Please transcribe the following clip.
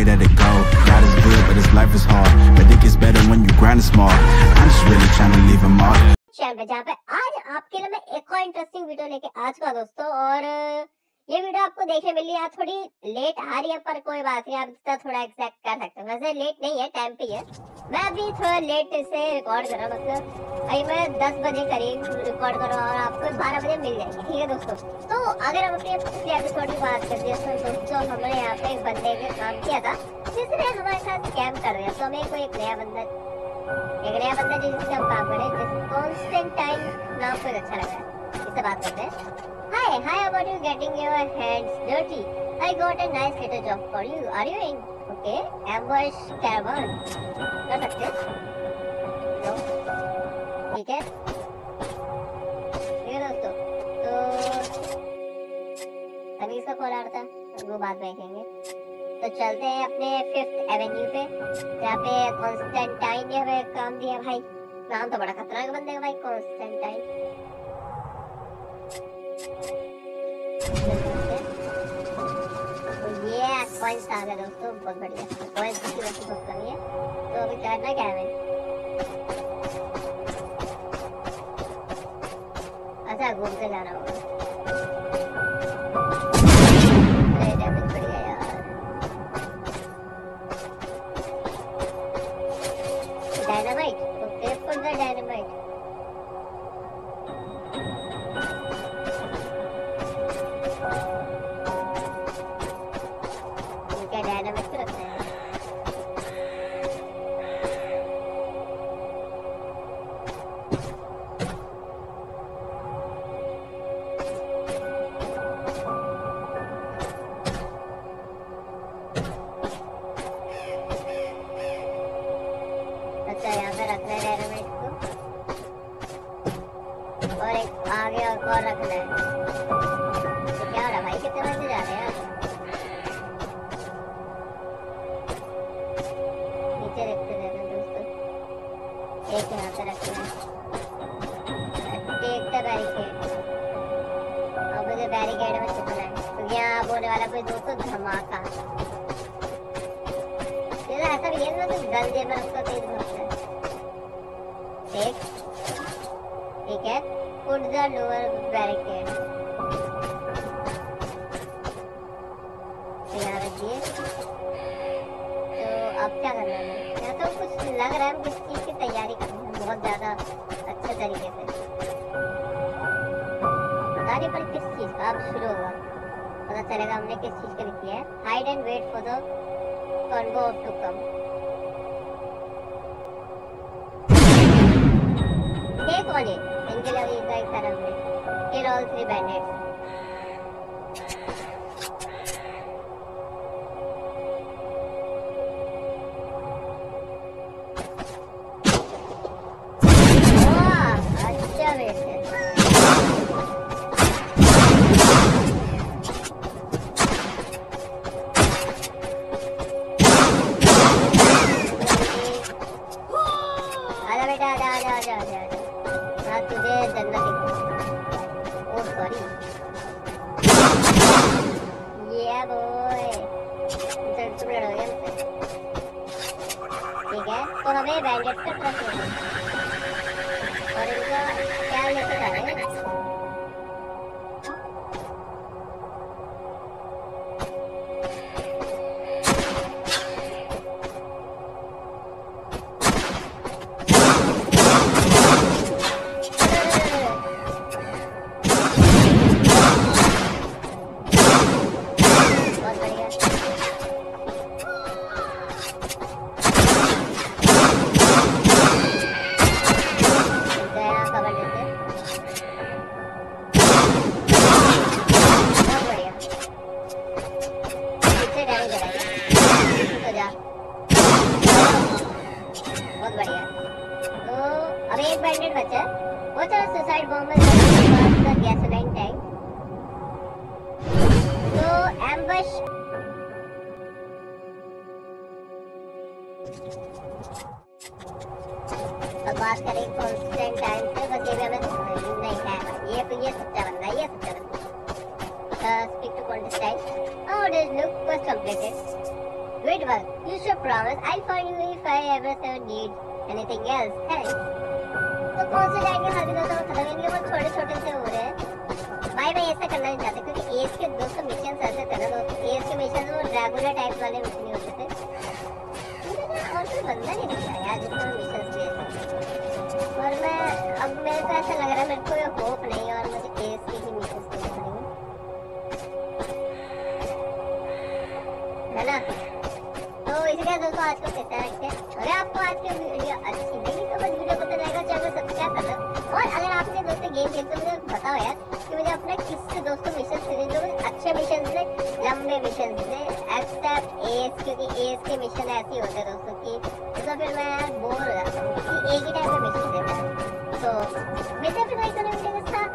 way that it go. God is good, but his life is hard. But it gets better when you grind smart. I'm just really trying to leave a mark. Channel पे जहाँ पे आज आपके लिए मैं एक और interesting video लेके आ चुका दोस्तों। और ये वीडियो आपको देखने मिली है, थोड़ी लेट आ रही है पर कोई बात नहीं, आप इसका थोड़ा एक्सपेक्ट कर सकते हैं। वैसे लेट नहीं है, टाइम पे है। मैं अभी थोड़ा लेट से रिकॉर्ड कर रहा हूँ, मतलब अभी मैं 10 बजे करीब रिकॉर्ड कर रहा हूँ और आपको 12 बजे मिल जाएगी, ठीक है दोस्तों। तो अगर हम अपने पिछले एपिसोड की बात करते हैं तो दोस्तों हमने यहाँ पे एक बंदे के काम किया था जिसने हमारे साथ स्कैम कर दिया। तो हमें कोई एक नया बंदा जिससे हम काम करें, जिस कॉन्स्टेंटाइन नाम को अच्छा लगा है, इससे बात करते हैं। Hi, about you getting your hands dirty? I got a nice little job for you. Are you in? Okay, ambush caravan. कर सकते हैं? तो ठीक है दोस्तों। तो अभी इसका कॉल आ रहा था, वो बात देखेंगे। तो चलते हैं अपने 5th एवेन्यू पे, जहाँ पे कॉन्स्टेंटाइन ने हमें काम दिया। भाई नाम तो बड़ा खतरनाक बंदे का भाई, कॉन्स्टेंटाइन। तो ये कॉइंस आ गए दोस्तों, बहुत बढ़िया। कॉइंस की वैसे बहुत कमी है, तो अभी करना क्या है? अच्छा घूम के जाना होगा। Dynamite, okay, put the dynamite. क्या डायनामाइट पे रखना है? अच्छा यहाँ पे रखना है डायनामाइट को, और एक आगे और रखना है। तो क्या हो रहा भाई, कितने बजे जा रहे हैं यार? नीचे देखते रहना दोस्तों। एक यहाँ पे रखना है, टेक द बैरिकेड। अब मुझे बैरिकेड में छुपना है, तो यहाँ होने वाला कोई दोस्तों धमाका। ऐसा भी है ना, तो गल जेब में रखकर तेज भरता है। ठीक है, पुट द लोअर बैरिकेड। यहाँ रखिए। तो अब क्या करना है? यहाँ तो कुछ लग रहा है किस चीज़ की तैयारी करनी है बहुत ज़्यादा अच्छे तरीके से। पता नहीं पर किस चीज़ का, अब शुरू होगा पता चलेगा हमने किस चीज़ के लिए किया है। Hide and wait for the convoy to come. एक और ये इनके लिए भी एक तरफ में किल ऑल 3 बैंडिट्स। अच्छा वेट है। आजा बेटा, आजा। हाँ तुझे जन्नत दिखा। ओह सॉरी, ये बॉय इंटरप्रेट हो गया मुझसे। ठीक है, तो हमें बैंडेज का ट्रस्ट लेना है और इनका क्या लेके जा रहे हैं? बहुत बढ़िया। तो अभी एक बैंडेड बचा है, वो चलो सुसाइड बॉम्बर गैसोलाइन टैंक। तो एम्बश अब बात करें कॉन्स्टेंटाइन से, बस ये भी हमें नहीं है। ये सच्चा बंदा है, ये सच्चा बंदा। Speak to Constantine. Oh, this look was completed. Great work. You should promise. I'll find you if I ever need anything else. Thanks. तो कौन से जाएंगे हर दिन तो खत्म इनके वो छोटे छोटे से हो रहे हैं भाई मैं ऐसा करना नहीं चाहता क्योंकि एज के दोस्तों मिशन ऐसे करना दोस्तों एज के मिशन वो रेगुलर टाइप वाले मिशन नहीं होते थे और कोई बंदा नहीं दिखा यार जिसको मिशन दिए और मैं अब मेरे को ऐसा लग रहा है मेरे को ये होप नहीं और मुझे एज के ही मिशन देने पड़ेंगे है ना तो इसलिए दोस्तों आज को कहते हैं कि अगर आपको आज की वीडियो अच्छी लगी तो बस वीडियो को तो लाइक और चैनल को सब्सक्राइब कर दो और अगर आपने दोस्तों गेम खेलते मुझे बताओ यार कि मुझे अपने किससे दोस्तों मिशन सीरीज जो अच्छे मिशन से लंबे मिशन से एक्सेप्ट एज क्योंकि एज के मिशन ऐसे ही होते हैं दोस्तों की तो फिर मैं बोर हो जाता हूँ कि एक ही टाइम पे मिशन देता है तो मिलते हैं फिर एक वीडियो के साथ